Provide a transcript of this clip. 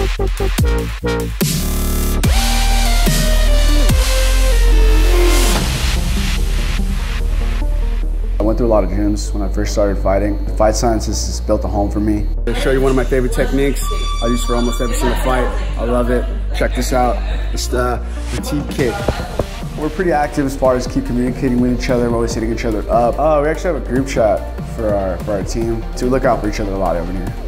I went through a lot of gyms when I first started fighting. Fight Sciences has built a home for me. I'll show you one of my favorite techniques I use for almost every single fight. I love it. Check this out. It's the T kick. We're pretty active as far as keep communicating with each other. We're always hitting each other up. We actually have a group chat for our team to look out for each other a lot over here.